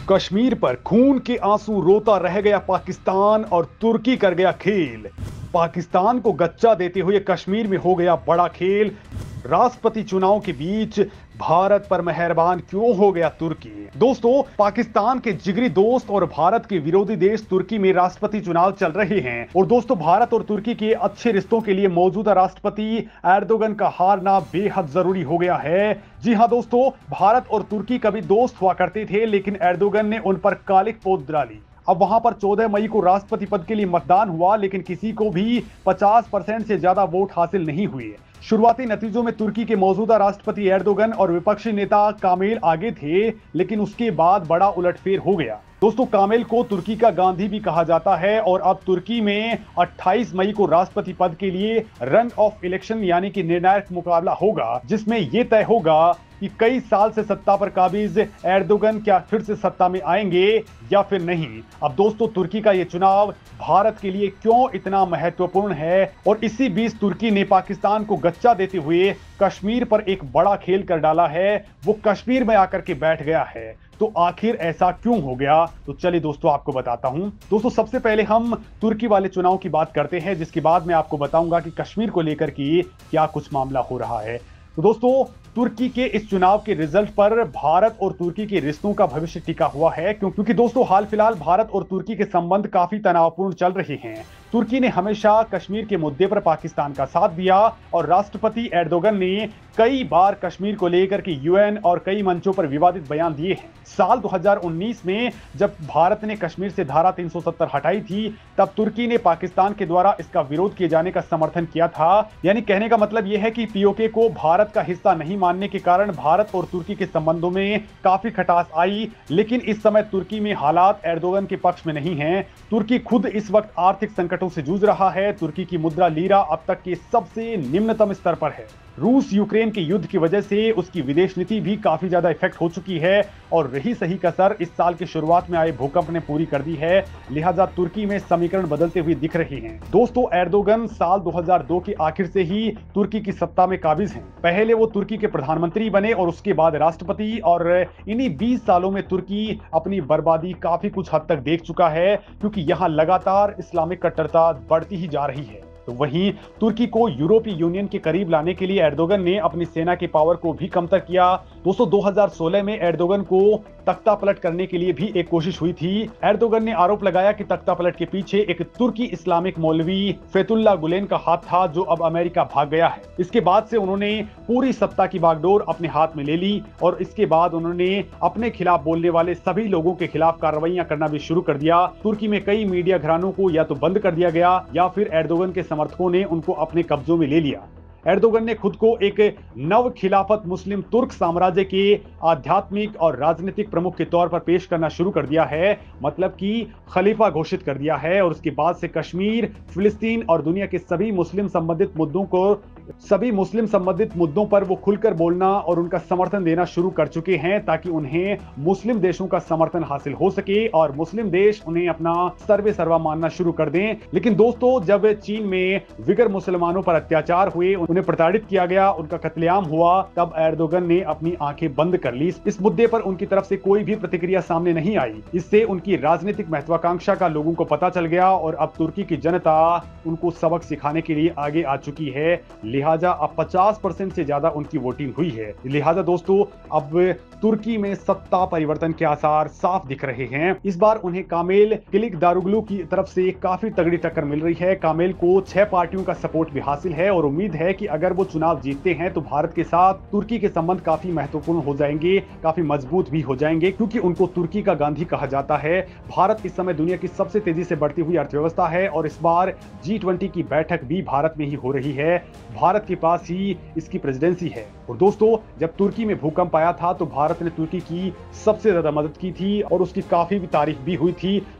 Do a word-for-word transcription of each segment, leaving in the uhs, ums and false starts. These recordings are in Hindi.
कश्मीर पर खून के आंसू रोता रह गया पाकिस्तान और तुर्की कर गया खेल। पाकिस्तान को गच्चा देते हुए कश्मीर में हो गया बड़ा खेल। राष्ट्रपति चुनाव के बीच भारत पर मेहरबान क्यों हो गया तुर्की। दोस्तों, पाकिस्तान के जिगरी दोस्त और भारत के विरोधी देश तुर्की में राष्ट्रपति चुनाव चल रहे हैं और दोस्तों, भारत और तुर्की के अच्छे रिश्तों के लिए मौजूदा राष्ट्रपति एर्दोगन का हारना बेहद जरूरी हो गया है। जी हां दोस्तों, भारत और तुर्की कभी दोस्त हुआ करते थे, लेकिन एर्दोगन ने उन पर कालिक पोत डाली। अब वहां पर चौदह मई को राष्ट्रपति पद के लिए मतदान हुआ, लेकिन किसी को भी पचास परसेंट से ज्यादा वोट हासिल नहीं हुए। शुरुआती नतीजों में तुर्की के मौजूदा राष्ट्रपति एर्दोगन और विपक्षी नेता कामेल आगे थे, लेकिन उसके बाद बड़ा उलटफेर हो गया। दोस्तों, कामेल को तुर्की का गांधी भी कहा जाता है और अब तुर्की में अट्ठाईस मई को राष्ट्रपति पद के लिए रन ऑफ इलेक्शन यानी कि निर्णायक मुकाबला होगा, जिसमें यह तय होगा कि कई साल से सत्ता पर काबिज एर्दोगन क्या फिर से सत्ता में आएंगे या फिर नहीं। अब दोस्तों, तुर्की का यह चुनाव भारत के लिए क्यों इतना महत्वपूर्ण है और इसी बीच तुर्की ने पाकिस्तान को गच्चा देते हुए कश्मीर पर एक बड़ा खेल कर डाला है। वो कश्मीर में आकर के बैठ गया है, तो आखिर ऐसा क्यों हो गया, तो चलिए दोस्तों आपको बताता हूं। दोस्तों, सबसे पहले हम तुर्की वाले चुनाव की बात करते हैं, जिसके बाद मैं आपको बताऊंगा कि कश्मीर को लेकर के क्या कुछ मामला हो रहा है। तो दोस्तों, तुर्की के इस चुनाव के रिजल्ट पर भारत और तुर्की के रिश्तों का भविष्य टिका हुआ है, क्योंकि दोस्तों हाल फिलहाल भारत और तुर्की के संबंध काफी तनावपूर्ण चल रहे हैं। तुर्की ने हमेशा कश्मीर के मुद्दे पर पाकिस्तान का साथ दिया और राष्ट्रपति एर्दोगन ने कई बार कश्मीर को लेकर के यूएन और कई मंचों पर विवादित बयान दिए हैं। साल दो हज़ार उन्नीस में जब भारत ने कश्मीर से धारा तीन सौ सत्तर हटाई थी, तब तुर्की ने पाकिस्तान के द्वारा इसका विरोध किए जाने का समर्थन किया था। यानी कहने का मतलब यह है कि पीओके को भारत का हिस्सा नहीं मानने के कारण भारत और तुर्की के संबंधों में काफी खटास आई, लेकिन इस समय तुर्की में हालात एर्दोगन के पक्ष में नहीं हैं। तुर्की खुद इस वक्त आर्थिक संकटों से जूझ रहा है। तुर्की की मुद्रा लीरा अब तक के सबसे निम्नतम स्तर पर है। रूस यूक्रेन के युद्ध की वजह से उसकी विदेश नीति भी काफी ज्यादा इफेक्ट हो चुकी है और रही सही कसर इस साल की शुरुआत में आए भूकंप ने पूरी कर दी है। लिहाजा तुर्की में समीकरण बदलते हुए दिख रहे हैं। दोस्तों, एर्दोगन साल दो हज़ार दो के आखिर से ही तुर्की की सत्ता में काबिज हैं। पहले वो तुर्की के प्रधानमंत्री बने और उसके बाद राष्ट्रपति, और इन्हीं बीस सालों में तुर्की अपनी बर्बादी काफी कुछ हद तक देख चुका है, क्योंकि यहाँ लगातार इस्लामिक कट्टरता बढ़ती ही जा रही है। तो वहीं तुर्की को यूरोपीय यूनियन के करीब लाने के लिए एर्दोगन ने अपनी सेना के पावर को भी कमतर किया। दोस्तों, दो हज़ार सोलह में एर्दोगन को तख्ता पलट करने के लिए भी एक कोशिश हुई थी। एर्दोगन ने आरोप लगाया कि तख्ता पलट के पीछे एक तुर्की इस्लामिक मौलवी फेतुल्लाह गुलेन का हाथ था, जो अब अमेरिका भाग गया है। इसके बाद से उन्होंने पूरी सत्ता की बागडोर अपने हाथ में ले ली और इसके बाद उन्होंने अपने खिलाफ बोलने वाले सभी लोगों के खिलाफ कार्रवाइयां करना भी शुरू कर दिया। तुर्की में कई मीडिया घरानों को या तो बंद कर दिया गया या फिर एर्दोगन के समर्थकों ने उनको अपने कब्जों में ले लिया। एर्दोगन ने खुद को एक नव खिलाफत मुस्लिम तुर्क साम्राज्य के आध्यात्मिक और राजनीतिक प्रमुख के तौर पर पेश करना शुरू कर दिया है, मतलब कि खलीफा घोषित कर दिया है। और उसके बाद से कश्मीर, फिलिस्तीन और दुनिया के सभी मुस्लिम संबंधित मुद्दों को सभी मुस्लिम संबंधित मुद्दों पर वो खुलकर बोलना और उनका समर्थन देना शुरू कर चुके हैं, ताकि उन्हें मुस्लिम देशों का समर्थन हासिल हो सके और मुस्लिम देश उन्हें अपना सर्वे सर्वा मानना शुरू कर दें। लेकिन दोस्तों, जब चीन में विगर मुसलमानों पर अत्याचार हुए, उन्हें प्रताड़ित किया गया, उनका कत्लेआम हुआ, तब एर्दोगन ने अपनी आंखें बंद कर ली। इस मुद्दे पर उनकी तरफ से कोई भी प्रतिक्रिया सामने नहीं आई। इससे उनकी राजनीतिक महत्वाकांक्षा का लोगों को पता चल गया और अब तुर्की की जनता उनको सबक सिखाने के लिए आगे आ चुकी है। लिहाजा अब पचास परसेंट से ज्यादा उनकी वोटिंग हुई है। लिहाजा दोस्तों, अब तुर्की में सत्ता परिवर्तन के आसार साफ दिख रहे हैं। इस बार उन्हें कामेल किलिकदारोग्लू की तरफ से काफी तगड़ी टक्कर मिल रही है। कामेल को छह पार्टियों का सपोर्ट भी हासिल है और उम्मीद है कि अगर वो चुनाव जीतते हैं तो भारत के साथ तुर्की के संबंध काफी महत्वपूर्ण हो जाएंगे, काफी मजबूत भी हो जाएंगे, क्योंकि उनको तुर्की का गांधी कहा जाता है। भारत इस समय दुनिया की सबसे तेजी से बढ़ती हुई अर्थव्यवस्था है और इस बार जी ट्वेंटी की बैठक भी भारत में ही हो रही है। भारत के पास ही इसकी प्रेसिडेंसी है। और दोस्तों, जब तुर्की में भूकंप आया था तो भारत ने तुर्की की सबसे ज्यादा मदद की थी और उसकी काफी भी तारीफ भी हुई थी।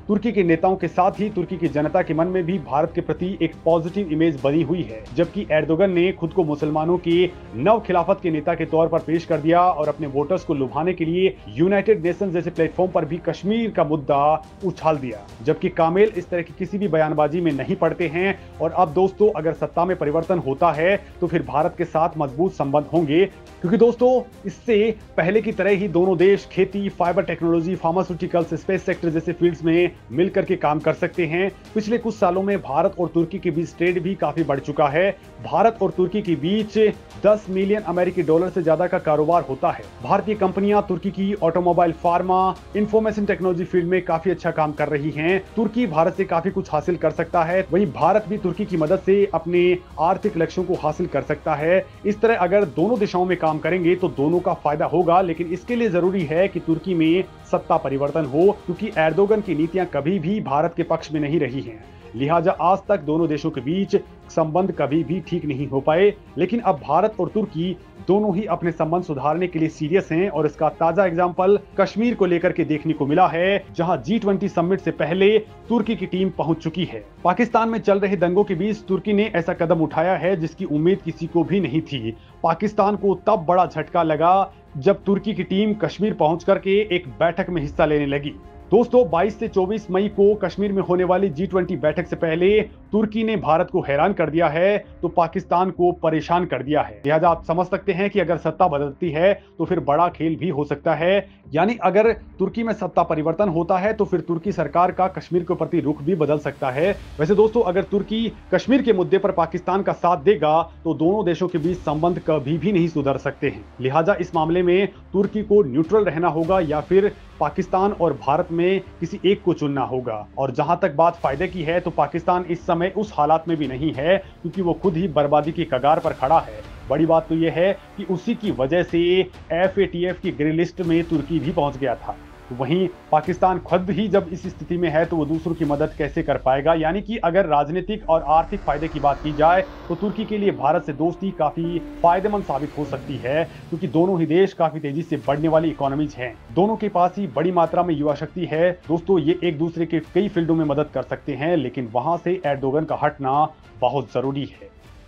तुर्की के नेताओं के साथ ही तुर्की की जनता के मन में भी भारत के प्रति एक पॉजिटिव इमेज बनी हुई है, जबकि एर्दोगन ने खुद को मुसलमानों के नव खिलाफत के नेता के तौर पर पेश कर दिया और अपने वोटर्स को लुभाने के लिए यूनाइटेड नेशंस जैसे प्लेटफॉर्म पर भी कश्मीर का मुद्दा उछाल दिया, जबकि कामेल इस तरह की किसी भी बयानबाजी में नहीं पड़ते हैं। और अब दोस्तों, अगर सत्ता में परिवर्तन होता है तो फिर भारत के साथ मजबूत संबंध होंगे, क्योंकि दोस्तों इससे पहले की तरह ही दोनों देश खेती, fibre technology, pharmaceuticals, space sector जैसे फील्ड्स में मिलकर के काम कर सकते हैं। पिछले कुछ सालों में भारत और तुर्की के बीच ट्रेड भी काफी बढ़ चुका है। भारत और तुर्की के बीच दस मिलियन अमेरिकी डॉलर से ज्यादा का कारोबार होता है। भारतीय कंपनियां तुर्की की automobile, pharma, information technology field में काफी अच्छा काम कर रही हैं। तुर्की भारत से काफी कुछ हासिल कर सकता है, वहीं भारत भी तुर्की की मदद से अपने आर्थिक लक्ष्यों को हासिल कर सकता है। इस तरह अगर दोनों दिशाओं में काम करेंगे तो दोनों का फायदा होगा, लेकिन इसके लिए जरूरी है कि तुर्की में सत्ता परिवर्तन हो, क्योंकि एर्दोगन की नीतियां कभी भी भारत के पक्ष में नहीं रही हैं। लिहाजा आज तक दोनों देशों के बीच संबंध कभी भी ठीक नहीं हो पाए, लेकिन अब भारत और तुर्की दोनों ही अपने संबंध सुधारने के लिए सीरियस हैं और इसका ताजा एग्जांपल कश्मीर को लेकर के देखने को मिला है, जहां जी ट्वेंटी समिट से पहले तुर्की की टीम पहुंच चुकी है। पाकिस्तान में चल रहे दंगों के बीच तुर्की ने ऐसा कदम उठाया है जिसकी उम्मीद किसी को भी नहीं थी। पाकिस्तान को तब बड़ा झटका लगा जब तुर्की की टीम कश्मीर पहुंच करके एक बैठक में हिस्सा लेने लगी। दोस्तों, बाईस से चौबीस मई को कश्मीर में होने वाली जी ट्वेंटी बैठक से पहले तुर्की ने भारत को हैरान कर दिया है तो पाकिस्तान को परेशान कर दिया है। लिहाजा आप समझ सकते हैं कि अगर सत्ता बदलती है तो फिर बड़ा खेल भी हो सकता है, यानी अगर तुर्की में सत्ता परिवर्तन होता है तो फिर तुर्की सरकार का कश्मीर के प्रति रुख भी बदल सकता है। वैसे दोस्तों, अगर तुर्की कश्मीर के मुद्दे पर पाकिस्तान का साथ देगा तो दोनों देशों के बीच संबंध कभी भी नहीं सुधर सकते हैं। लिहाजा इस मामले में तुर्की को न्यूट्रल रहना होगा या फिर पाकिस्तान और भारत में किसी एक को चुनना होगा। और जहां तक बात फायदे की है तो पाकिस्तान इस समय उस हालात में भी नहीं है, क्योंकि वो खुद ही बर्बादी की कगार पर खड़ा है। बड़ी बात तो यह है कि उसी की वजह से एफ ए टी एफ की ग्रे लिस्ट में तुर्की भी पहुंच गया था। वहीं पाकिस्तान खुद ही जब इस स्थिति में है तो वो दूसरों की मदद कैसे कर पाएगा। यानी कि अगर राजनीतिक और आर्थिक फायदे की बात की जाए तो तुर्की के लिए भारत से दोस्ती काफी फायदेमंद साबित हो सकती है, क्योंकि दोनों ही देश काफी तेजी से बढ़ने वाली इकोनॉमीज हैं। दोनों के पास ही बड़ी मात्रा में युवा शक्ति है। दोस्तों, ये एक दूसरे के कई फील्डों में मदद कर सकते हैं, लेकिन वहां से एर्दोगन का हटना बहुत जरूरी है।